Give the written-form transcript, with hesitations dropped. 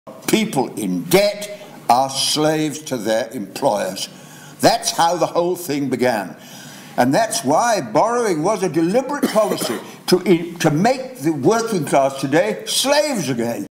People in debt are slaves to their employers. That's how the whole thing began. And that's why borrowing was a deliberate policy to make the working class today slaves again.